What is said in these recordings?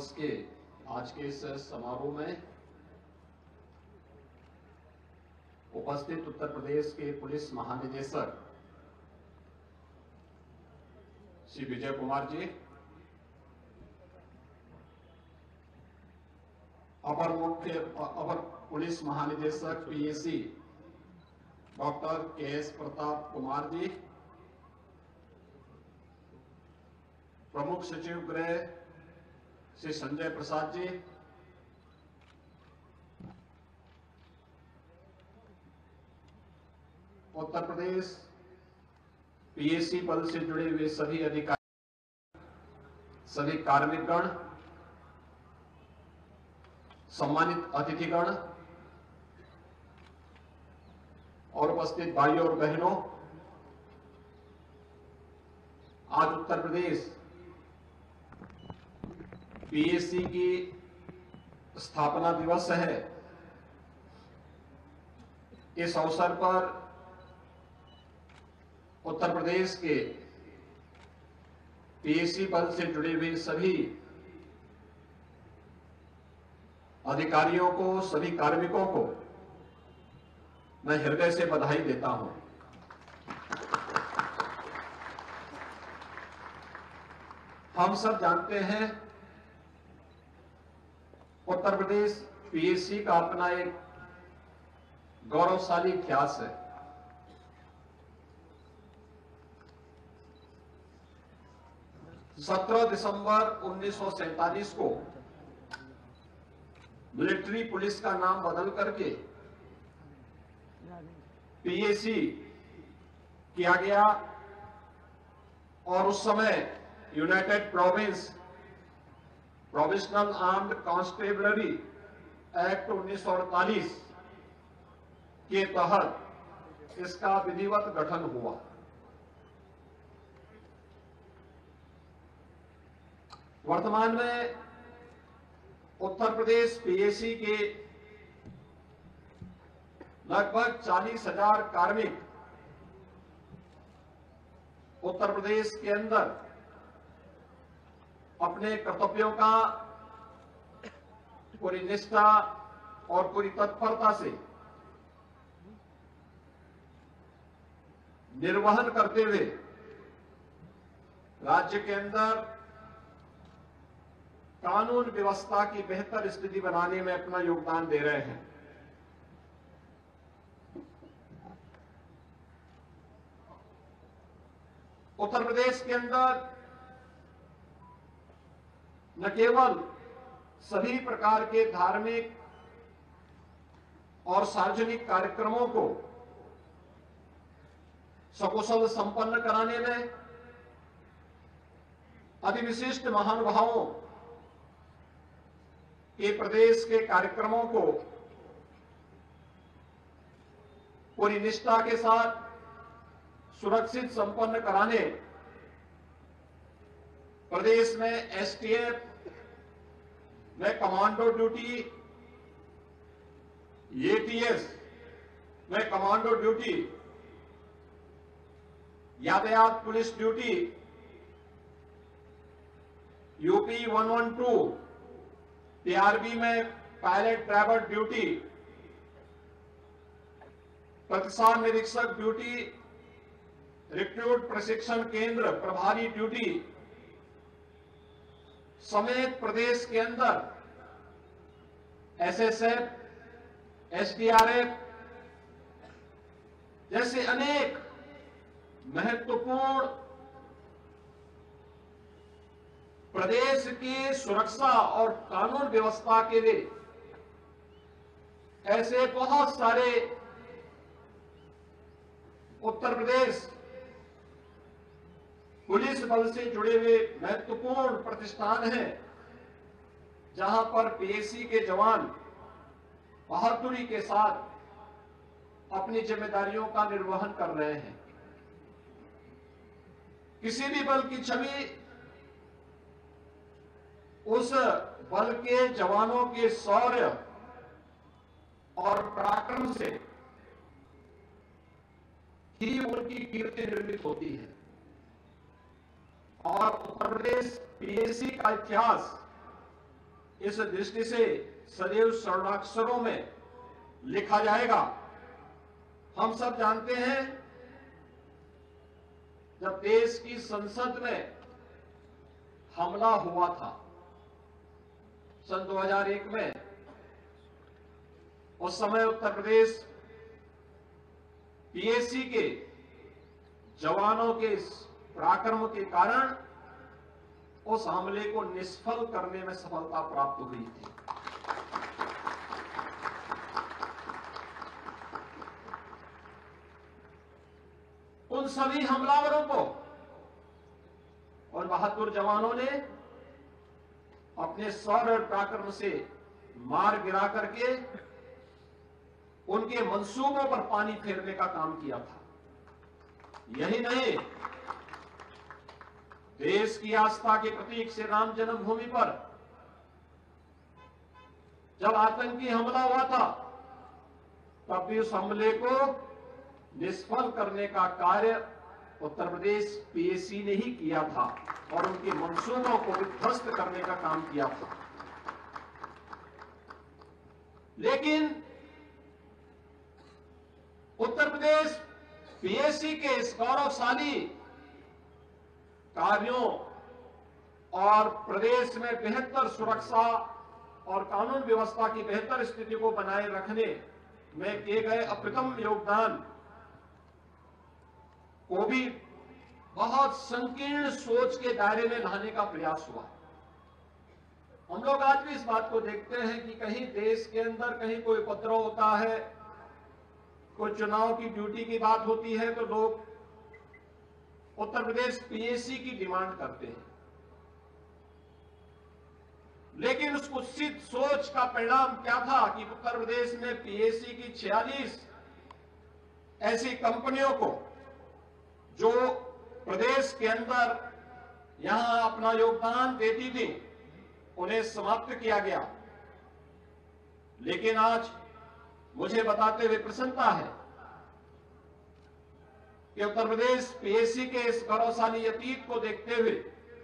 के आज के इस समारोह में उपस्थित उत्तर प्रदेश के पुलिस महानिदेशक श्री विजय कुमार जी, अपर पुलिस महानिदेशक PAC doctor K S. Pratap Kumar ji, प्रमुख सचिव गृह श्री संजय प्रसाद जी, उत्तर प्रदेश पीएसी बल से जुड़े हुए सभी अधिकारी, सभी कार्मिकगण, सम्मानित अतिथिगण और उपस्थित भाइयों और बहनों, आज उत्तर प्रदेश पीएसी की स्थापना दिवस है। इस अवसर पर उत्तर प्रदेश के पीएसी बल से जुड़े हुए सभी अधिकारियों को, सभी कार्मिकों को मैं हृदय से बधाई देता हूं। हम सब जानते हैं उत्तर प्रदेश पीएसी का अपना एक गौरवशाली इतिहास है। दिसंबर 1947 को मिलिट्री पुलिस का नाम बदल करके पीएसी किया गया और उस समय united provisional armed constabulary act 1948 के तहत इसका विधिवत गठन हुआ। वर्तमान में उत्तर प्रदेश पीएसी के लगभग 40,000 कार्मिक उत्तर प्रदेश के अंदर अपने कर्तव्यों का पूरी निष्ठा और पूरी तत्परता से निर्वहन करते हुए राज्य के अंदर कानून व्यवस्था की बेहतर स्थिति बनाने में अपना योगदान दे रहे हैं। उत्तर प्रदेश के अंदर न केवल सभी प्रकार के धार्मिक और सार्वजनिक कार्यक्रमों को सकुशल संपन्न कराने में अतिविशिष्ट महानुभावों के प्रदेश के कार्यक्रमों को पूरी निष्ठा के साथ सुरक्षित संपन्न कराने प्रदेश में एसटीएफ में कमांडो ड्यूटी, एटीएस में कमांडो ड्यूटी, यातायात पुलिस ड्यूटी, यूपी 112 पीआरबी में पायलट ड्राइवर ड्यूटी, प्रतिसाद निरीक्षक ड्यूटी, रिक्रूट प्रशिक्षण केंद्र प्रभारी ड्यूटी समेत प्रदेश के अंदर एसएसएफ, एसडीआरएफ जैसे अनेक महत्वपूर्ण प्रदेश की सुरक्षा और कानून व्यवस्था के लिए ऐसे बहुत सारे उत्तर प्रदेश पुलिस बल से जुड़े हुए महत्वपूर्ण प्रतिष्ठान हैं, जहां पर पीएसी के जवान बहादुरी के साथ अपनी जिम्मेदारियों का निर्वहन कर रहे हैं। किसी भी बल की छवि उस बल के जवानों के शौर्य और पराक्रम से ही उनकी कीर्ति निर्मित होती है। और उत्तर प्रदेश पीएसी का इतिहास इस दृष्टि से सदैव स्वर्णाक्षरों में लिखा जाएगा। हम सब जानते हैं, जब देश की संसद में हमला हुआ था सन 2001 में, उस समय उत्तर प्रदेश पीएसी के जवानों के पराक्रम के कारण उस हमले को निष्फल करने में सफलता प्राप्त हुई थी। उन सभी हमलावरों को और बहादुर जवानों ने अपने शौर्य और पराक्रम से मार गिरा करके उनके मंसूबों पर पानी फेरने का काम किया था। यही नहीं, देश की आस्था के प्रतीक श्री राम जन्मभूमि पर जब आतंकी हमला हुआ था, तब भी उस हमले को निष्फल करने का कार्य उत्तर प्रदेश पीएसी ने ही किया था और उनके मंसूबों को ध्वस्त करने का काम किया था। लेकिन उत्तर प्रदेश पीएसी के इस गौरवशाली कार्यों और प्रदेश में बेहतर सुरक्षा और कानून व्यवस्था की बेहतर स्थिति को बनाए रखने में किए गए अप्रतिम योगदान को भी बहुत संकीर्ण सोच के दायरे में लाने का प्रयास हुआ। हम लोग आज भी इस बात को देखते हैं कि कहीं देश के अंदर कहीं कोई उपद्रव होता है, कोई चुनाव की ड्यूटी की बात होती है, तो लोग उत्तर प्रदेश पीएसी की डिमांड करते हैं। लेकिन उस कुत्सित सोच का परिणाम क्या था कि उत्तर प्रदेश में पीएसी की 46 ऐसी कंपनियों को जो प्रदेश के अंदर यहां अपना योगदान देती थी, उन्हें समाप्त किया गया। लेकिन आज मुझे बताते हुए प्रसन्नता है कि उत्तर प्रदेश पीएसी के इस गौरवशाली अतीत को देखते हुए,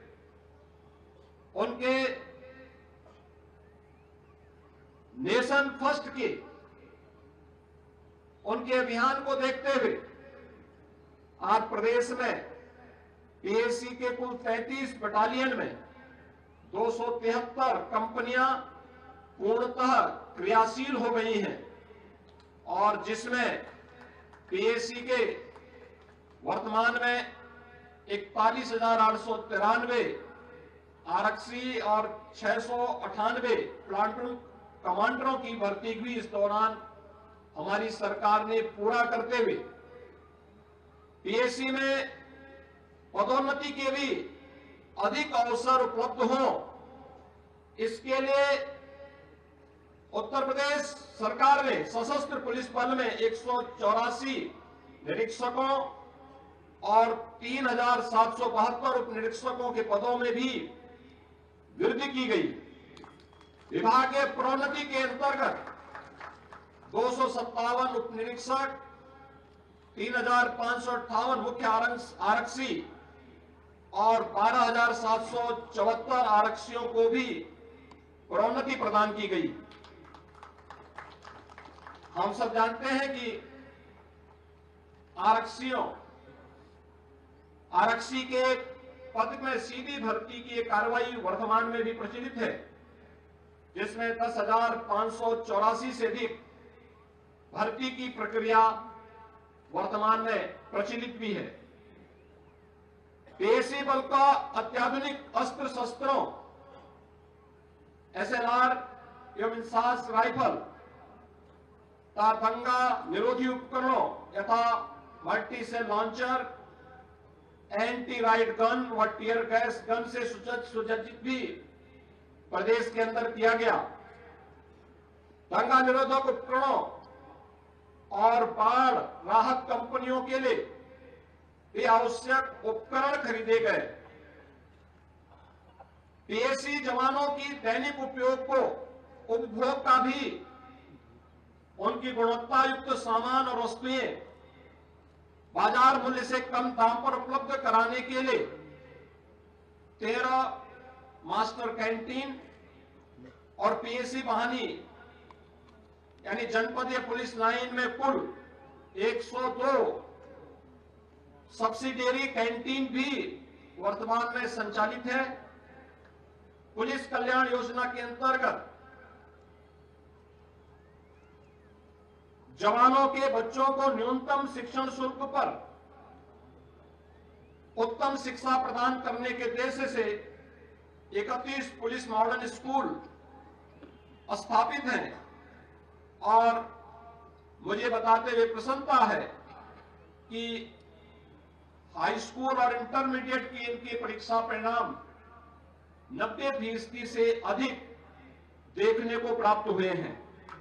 उनके नेशन फर्स्ट के उनके अभियान को देखते हुए आज प्रदेश में पीएसी के कुल 33 बटालियन में 273 कंपनियां पूर्णतः क्रियाशील हो गई हैं और जिसमें पीएसी के वर्तमान में 41,893 आरक्षी और 698 प्लाटून कमांडरों की भर्ती भी इस दौरान हमारी सरकार ने पूरा करते हुए पीएसी में पदोन्नति के भी अधिक अवसर उपलब्ध हों, इसके लिए उत्तर प्रदेश सरकार ने सशस्त्र पुलिस बल में 184 निरीक्षकों और 3,772 उप निरीक्षकों के पदों में भी वृद्धि की गई। विभागीय प्रोन्नति के अंतर्गत 257 उप निरीक्षक, 3,558 मुख्य आरक्षी और 12,774 आरक्षियों को भी प्रोन्नति प्रदान की गई। हम सब जानते हैं कि आरक्षी के पद में सीधी भर्ती की कार्रवाई वर्तमान में भी प्रचलित है, जिसमें 10,584 से अधिक भर्ती की प्रक्रिया वर्तमान में प्रचलित भी है। पीएसी बल का अत्याधुनिक अस्त्र शस्त्रों, एसएलआर एवं इंसास राइफल तथा दंगा निरोधी उपकरणों यथा multi cell launcher, anti riot gun व टीयर गैस गन से सुसज्जित भी प्रदेश के अंदर किया गया। दंगा निरोधक उपकरणों और बाढ़ राहत कंपनियों के लिए भी आवश्यक उपकरण खरीदे गए। पीएसी जवानों की दैनिक उपभोग का भी उनकी गुणवत्ता युक्त सामान और वस्तुएं बाजार मूल्य से कम दाम पर उपलब्ध कराने के लिए 13 मास्टर कैंटीन और पीएसी बहानी यानी जनपदीय पुलिस लाइन में कुल 102 सब्सिडियरी कैंटीन भी वर्तमान में संचालित है। पुलिस कल्याण योजना के अंतर्गत जवानों के बच्चों को न्यूनतम शिक्षण शुल्क पर उत्तम शिक्षा प्रदान करने के उद्देश्य से 31 पुलिस मॉडर्न स्कूल स्थापित हैं और मुझे बताते हुए प्रसन्नता है कि हाई स्कूल और इंटरमीडिएट की इनकी परीक्षा परिणाम 90% से अधिक देखने को प्राप्त हुए हैं।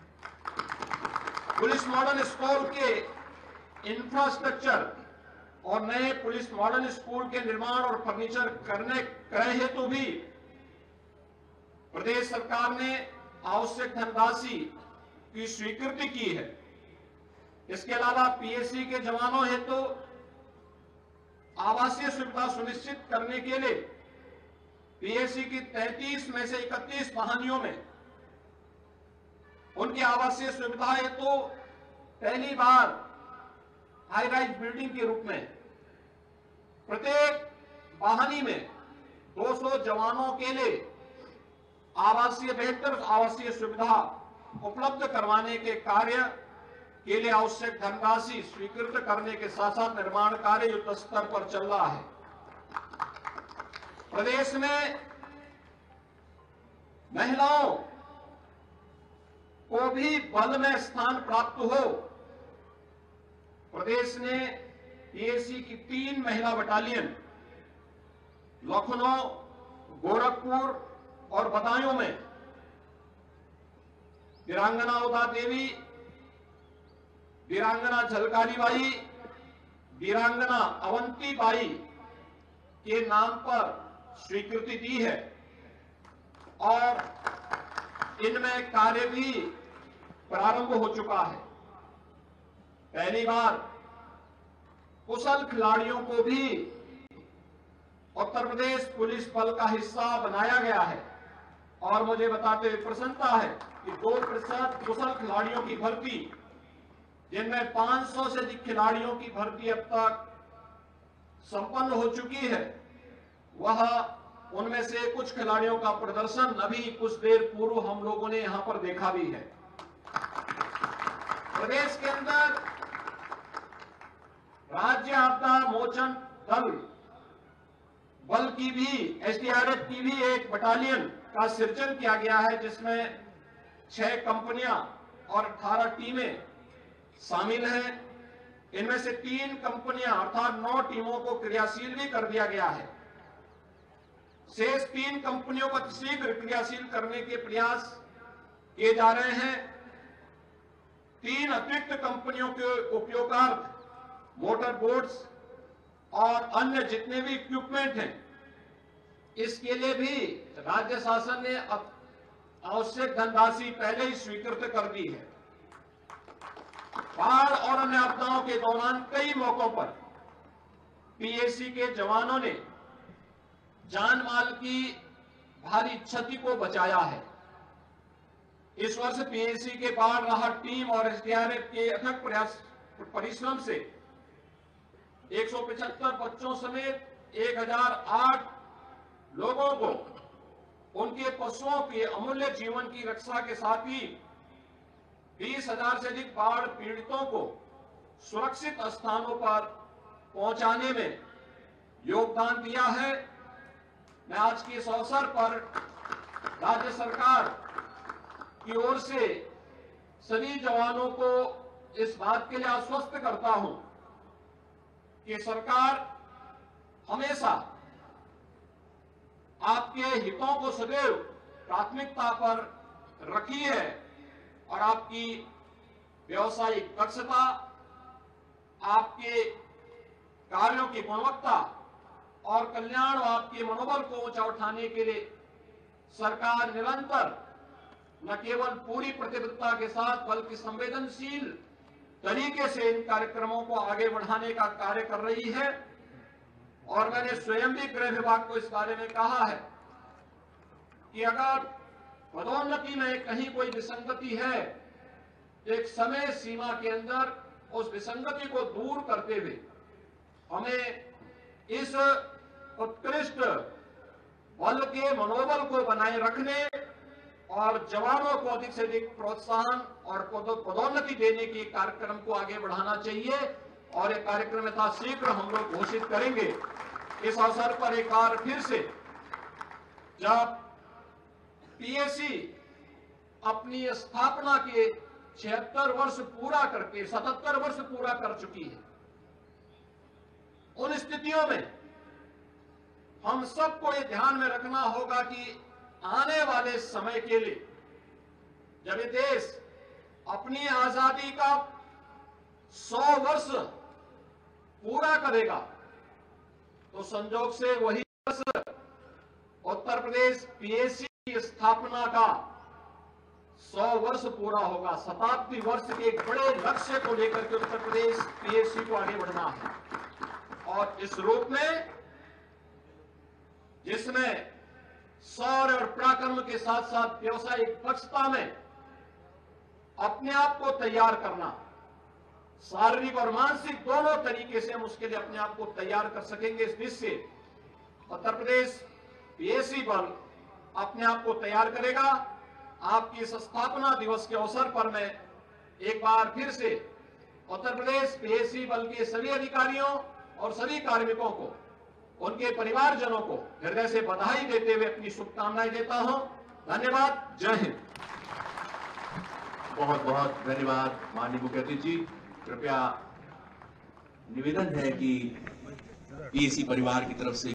पुलिस मॉडर्न स्कूल के इंफ्रास्ट्रक्चर और नए पुलिस मॉडर्न स्कूल के निर्माण और फर्नीचर क्रय हेतु भी प्रदेश सरकार ने आवश्यक धनराशि की स्वीकृति की है। इसके अलावा पीएसी के जवानों हेतु आवासीय सुविधा सुनिश्चित करने के लिए पीएसी की 33 में से 31 बहानियों में उनकी आवासीय सुविधा हेतु पहली बार हाई राइज बिल्डिंग के रूप में प्रत्येक वाहनी में 200 जवानों के लिए बेहतर आवासीय सुविधा उपलब्ध करवाने के कार्य के लिए आवश्यक धनराशि स्वीकृत करने के साथ साथ निर्माण कार्य युद्ध स्तर पर चल रहा है। प्रदेश में महिलाओं को भी बल में स्थान प्राप्त हो, प्रदेश ने पीएसी की 3 महिला बटालियन लखनऊ, गोरखपुर और बदायूं में वीरांगना उदा देवी, वीरांगना झलकारी बाई, वीरांगना अवंती बाई के नाम पर स्वीकृति दी है और इनमें कार्य भी प्रारंभ हो चुका है। पहली बार कुशल खिलाड़ियों को भी उत्तर प्रदेश पुलिस बल का हिस्सा बनाया गया है और मुझे बताते हुए प्रसन्नता है कि 2% कुशल खिलाड़ियों की भर्ती, जिनमें 500 से अधिक खिलाड़ियों की भर्ती अब तक संपन्न हो चुकी है, वह उनमें से कुछ खिलाड़ियों का प्रदर्शन अभी कुछ देर पूर्व हम लोगों ने यहां पर देखा भी है। प्रदेश के अंदर राज्य आपदा मोचन दल बल की भी, एसडीआरएफ की भी एक बटालियन का सृजन किया गया है, जिसमें 6 कंपनियां और 18 टीमें शामिल हैं। इनमें से 3 कंपनियां अर्थात 9 टीमों को क्रियाशील भी कर दिया गया है। शेष 3 कंपनियों को शीघ्र क्रियाशील करने के प्रयास किए जा रहे हैं। 3 अतिरिक्त कंपनियों के उपयोगार्थ मोटर बोट्स और अन्य जितने भी इक्विपमेंट हैं, इसके लिए भी राज्य शासन ने आवश्यक धनराशि पहले ही स्वीकृत कर दी है। बाढ़ और अन्य आपदाओं के दौरान कई मौकों पर पीएसी के जवानों ने जान माल की भारी क्षति को बचाया है। इस वर्ष पीएसी के बाढ़ राहत टीम और एसडीआरएफ के अथक परिश्रम से 175 बच्चों समेत 1008 लोगों को उनके पशुओं के अमूल्य जीवन की रक्षा के साथ ही 20,000 से अधिक बाढ़ पीड़ितों को सुरक्षित स्थानों पर पहुंचाने में योगदान दिया है। मैं आज के इस अवसर पर राज्य सरकार की ओर से सभी जवानों को इस बात के लिए आश्वस्त करता हूं कि सरकार हमेशा आपके हितों को सदैव प्राथमिकता पर रखी है और आपकी व्यवसायिक दक्षता, आपके कार्यों की गुणवत्ता और कल्याण और आपके मनोबल को ऊंचा उठाने के लिए सरकार निरंतर न केवल पूरी प्रतिबद्धता के साथ बल्कि संवेदनशील तरीके से इन कार्यक्रमों को आगे बढ़ाने का कार्य कर रही है। और मैंने स्वयं भी गृह विभाग को इस बारे में कहा है कि अगर पदोन्नति में कहीं कोई विसंगति है, एक समय सीमा के अंदर उस विसंगति को दूर करते हुए हमें इस उत्कृष्ट बल के मनोबल को बनाए रखने और जवानों को अधिक से अधिक प्रोत्साहन और पदोन्नति देने के कार्यक्रम को आगे बढ़ाना चाहिए। और एक कार्यक्रम यथाशीघ्र हम लोग घोषित करेंगे। इस अवसर पर एक बार फिर से, जब पीएसी अपनी स्थापना के 76 वर्ष पूरा करके 77 वर्ष पूरा कर चुकी है, उन स्थितियों में हम सबको ये ध्यान में रखना होगा कि आने वाले समय के लिए जब ये देश अपनी आजादी का 100 वर्ष पूरा करेगा, तो संजोग से वही वर्ष उत्तर प्रदेश पीएसी की स्थापना का 100 वर्ष पूरा होगा। शताब्दी वर्ष के एक बड़े लक्ष्य को लेकर के उत्तर प्रदेश पीएसी को आगे बढ़ना है। और इस रूप में जिसमें शौर्य और पराक्रम के साथ साथ व्यवसायिक दक्षता में अपने आप को तैयार करना, शारीरिक और मानसिक दोनों तरीके से हम उसके लिए अपने आप को तैयार कर सकेंगे। इस दृष्टि से उत्तर प्रदेश पीएसी बल अपने आप को तैयार करेगा। आपकी इस स्थापना दिवस के अवसर पर मैं एक बार फिर से उत्तर प्रदेश पीएसी बल के सभी अधिकारियों और सभी कार्मिकों को, उनके परिवारजनों को हृदय से बधाई देते हुए अपनी शुभकामनाएं देता हूं। धन्यवाद। जय हिंद। बहुत बहुत धन्यवाद माननीय मुख्य अतिथि जी। कृपया निवेदन है कि पीएसी परिवार की तरफ से